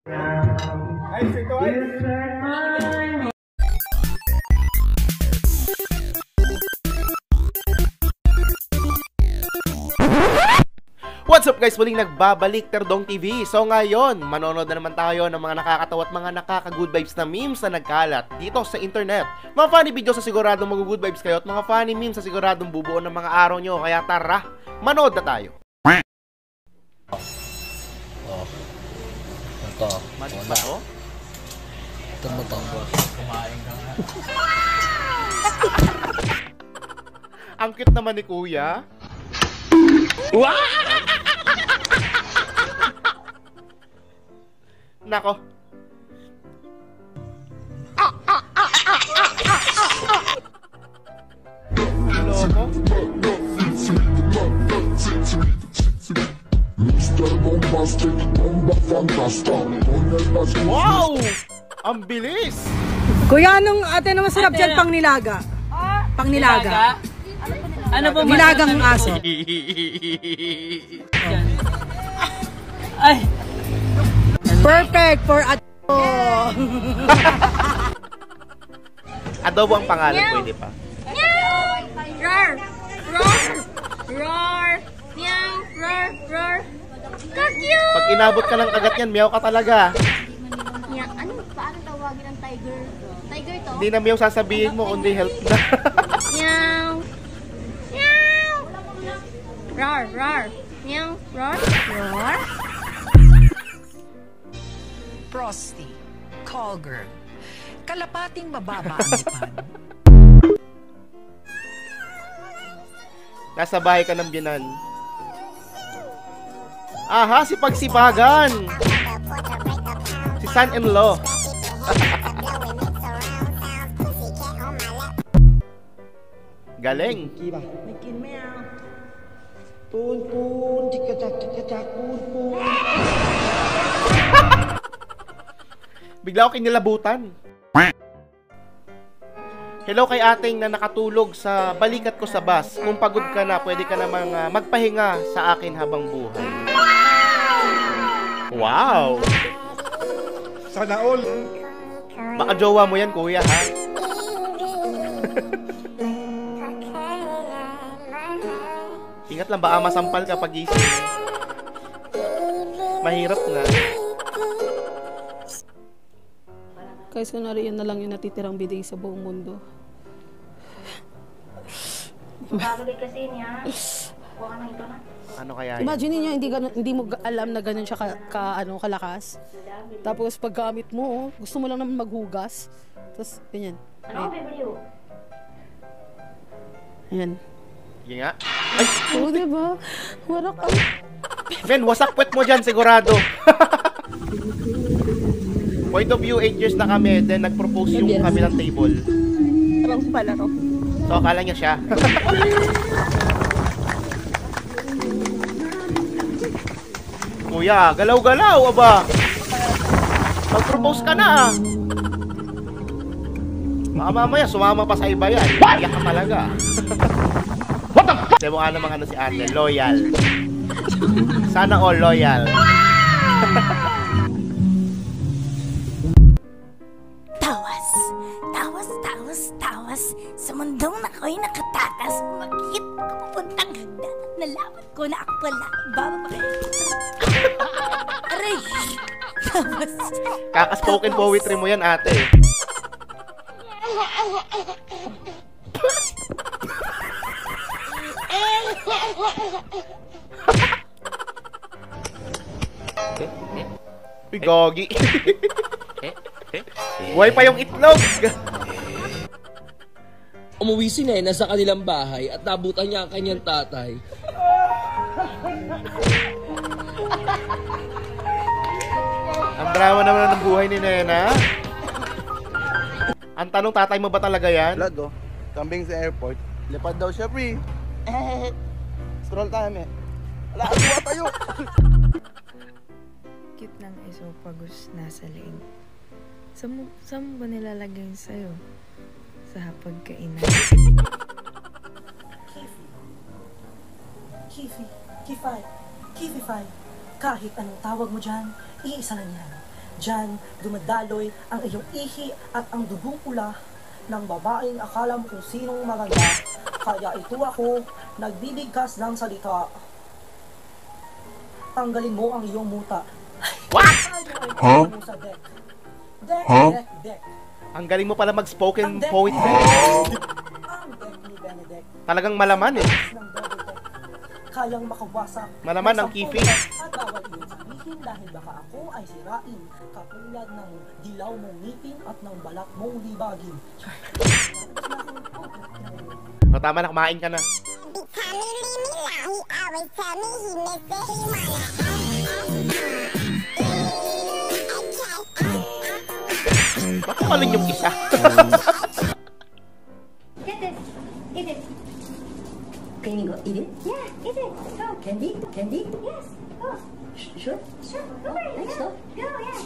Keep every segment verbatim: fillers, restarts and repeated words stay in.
Ay, ito ay. What's up guys? Muling nagbabalik Terdong T V. So ngayon, manonood na naman tayo ng mga nakakatawa at mga nakaka-good vibes na memes na nagkalat dito sa internet. Mga funny videos sa siguradong mag-good vibes kayo at mga funny memes sa siguradong bubuo ng mga araw nyo. Kaya tara, manood na tayo. Oh. Ito. Manis ba to? Ito mo to. Kumain ka nga. Ang cute naman ni Kuya. Wow! Nako. Loko. Wow! Ang bilis! Kuya, anong ate na masarap dyan pang nilaga? Pang nilaga? Ano po? Nilagang aso. Ay! Perfect for adobo. Adobo ang pangalan, pwede pa. Roar! Roar! Roar! Meow! Roar! Roar! Ka-cute! Pag inabot ka ng kagat yan, meow ka talaga. Yeah. Ano? Paano tawagin ang tiger? Tiger to? Hindi na meow sasabihin mo, kundi help na. Meow! Meow! Roar! Roar! Meow! Roar! Roar! Frosty, call girl, kalapating mababa ang lipan. Nasa bahay ka ng binan. Aha, si Pagsibagan! Si son-in-law. Galing. Bigla ako kinilabutan. Hello kay ating na nakatulog sa balikat ko sa bus. Kung pagod ka na, pwede ka namang uh, magpahinga sa akin habang buhay. Wow! Sana all! Baka jowa mo yan, kuya, ha? Ingat lang, baka masampal ka pag gising. Mahirap na. Guys, kunwari yun na lang yung natitirang biday sa buong mundo. Bagay kasi niya. Huwag ka na ito na. Ano kaya yun? Imagine niyo hindi ganun, hindi mo alam na ganun siya ka, ka ano kalakas. Tapos paggamit mo, gusto mo lang naman maghugas. Tapos ganyan. Ano ang bibili? Ayan. Sige nga. Ay! Oo, diba? Warak ang... Men, wasak puwet mo dyan, sigurado. Point of view, eight years na kami, then nag-propose yung kabilang table. Parang palaro. So, akala niya siya. Kuya, galaw-galaw, aba. Mag-propose ka na, ah. Baka mamaya, sumama pa sa iba yan. Iyak ka talaga. What the fuck? Demo nga naman ano si ate, loyal. Sana all loyal. Tawas, tawas, tawas, tawas. Sa mundong na ako'y nakatakas. Makikita ko papuntang hagdan. Nalaman ko na ako pala ibababa. Aray! Tawas. Kaka-spoken poetry mo yan, ate. Uy, gogi. Buhay pa yung itlog. Umuwi si Nena sa kanilang bahay at nabutan niya ang kanyang tatay. Ang drama naman ng buhay ni Nena. Ang tanong, tatay mo ba talaga yan? Lado, kambing sa airport. Lipad daw siya, pre. Eh, scroll time eh. Wala, atuwa tayo. Cute ng esophagus nasa leeg. Saan mo, saan mo ba nilalagay sa'yo? Sa hapagkainan. Kifi, Kifay, Kifify. Kahit anong tawag mo dyan, iisa lang yan. Diyan, dumadaloy ang iyong ihi at ang dugong pula ng babaeng akala mo kung sinong maganda. Kaya ito ako, nagbibigkas ng salita. Tanggalin mo ang iyong muta. What? Huh? Sa deck. Deck, Huh? deck, deck. Ang galing mo pala mag-spoken Ang deck poet. ni Benedict. Ang deck ni Benedict. Talagang malaman eh. Ng double deck. Kayang makawasak. Malaman ng ng kifi. sampung At bawal iyon sabihin dahil baka ako ay sirain. Katulad ng dilaw mong ngipin at ng balat mong libagin. O, tama na, kumain ka na. Bakit kalin yung isa? Get this. Eat it. Can you go eat it? Yeah, eat it. Go. Candy? Candy? Yes. Go. Sh- sure? Sure. Go for it. Let's go. Go, yeah.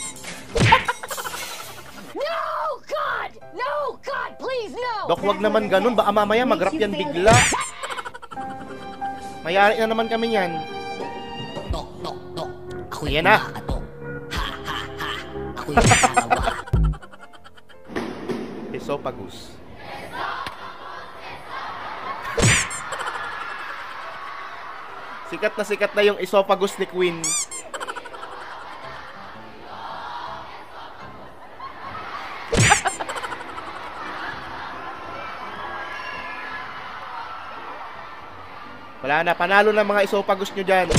No, God! No, God, please, no! Dok, wag naman ganun. Baka mamaya mag-rap yan bigla. Mayari na naman kami yan. Dok, dok, dok. Ako Yan na. Dok. Ha, ha, ha. Ako yung nakakawa. Esophagus. Sikat na sikat na yung esophagus ni Queen. Wala na, panalo na mga esophagus nyo dyan.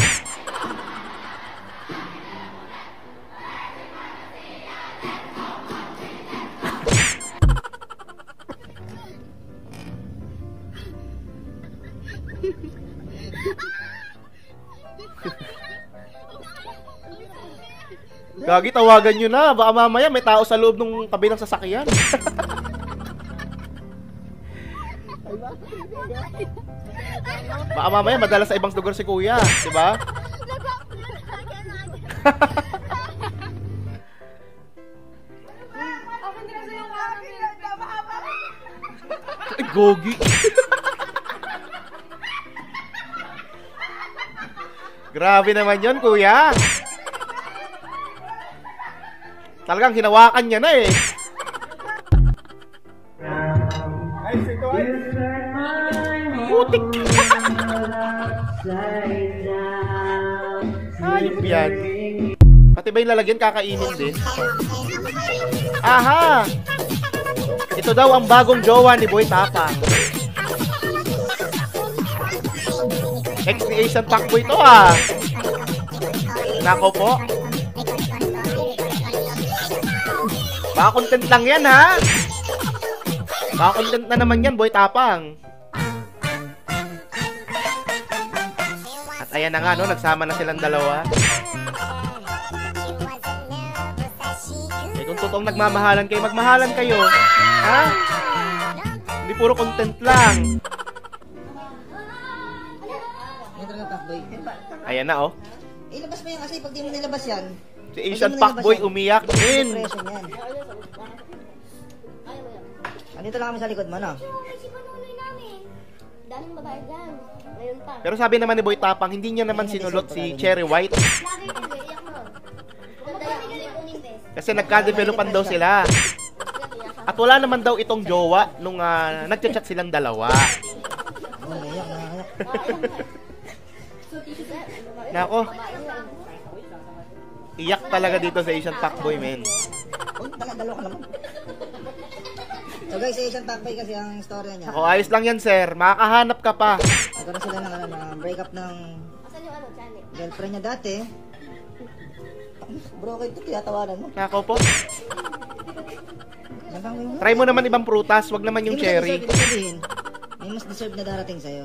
Gagi, tawagan nyo na. Baka mamaya may tao sa loob ng kabilang sasakyan. Baka mamaya madala sa ibang lugar si kuya, di ba? Ay, gogi. Grabe naman yon, kuya. Talagang hinawakan niya na eh. Putik. Ayop yan. Pati ba yung lalagyan kakainin din? Aha! Ito daw ang bagong jowa ni Boy Tapang. Ex-Asian Fuckboy to ah. Nako po. Baka content lang yan ha. Baka content na naman yan, Boy Tapang. At ayan na nga no, nagsama na silang dalawa. Eh kung totoong nagmamahalan kayo, magmahalan kayo. Ha? Hindi puro content lang. Ayan na oh. Ilabas mo yan kasi pag di mo nilabas yan. Si Asian Fuckboy umiyak din. Andito lang kami sa likod mo, no? Daming babae dyan. Ngayon pa. Pero sabi naman ni Boy Tapang, hindi niya naman sinulot si Cherry White. Kasi nagka-developan daw sila. At wala naman daw itong jowa nung uh, nagchat-chat silang dalawa. Nako. Iyak talaga dito sa Asian Fuckboy, men. Uy, dalo ka naman. So guys, si Asian Fuckboy kasi ang istorya niya. Ako, ayos lang yan, sir. Makakahanap ka pa. Nagkaroon sila ng, ano, ng breakup ng girlfriend niya dati. Bro, kayo ito, tinatawanan mo. Nako po. Try mo naman ibang prutas, wag naman yung Hindi cherry. Ibig sabihin, may mas deserve na darating sa'yo.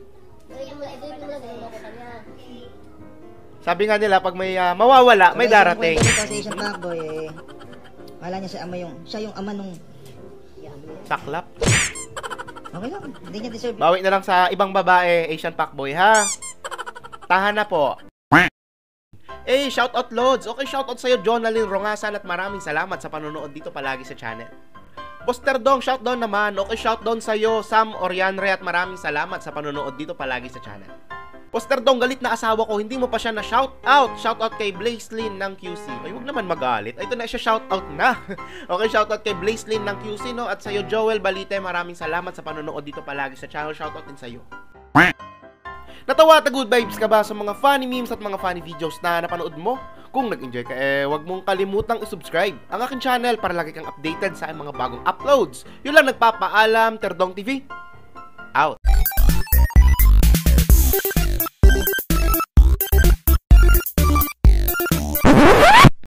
Sabi nga nila, pag may uh, mawawala, may darating. Sa Asian Fuckboy, eh, kala niya siya ama yung, siya yung ama nung saklap. Okay lang, hindi niya deserve. Bawi na lang sa ibang babae, Asian Fuckboy, ha? Tahan na po. Eh, shoutout loads. Okay, shoutout sa'yo, Jonalyn Rongasan, at maraming salamat sa panonood dito palagi sa channel. Poster Dong, shoutout naman. Okay, shoutout sa'yo, Sam Orianre, at maraming salamat sa panonood dito palagi sa channel. Poster Dong, galit na asawa ko, hindi mo pa siya na shout out. Shout out kay Blazelyn ng Q C. Ay, huwag naman magalit. Ay, ito na siya, shout out na. Okay, shout out kay Blazelyn ng Q C, no? At sa'yo, Joel Balite, maraming salamat sa panonood dito palagi sa channel. Shout out din sa'yo. Natawa at good vibes ka ba sa mga funny memes at mga funny videos na napanood mo? Kung nag-enjoy ka, eh, huwag mong kalimutang i-subscribe ang aking channel para lagi kang updated sa mga bagong uploads. Yun lang, nagpapaalam, Terdong T V. Out.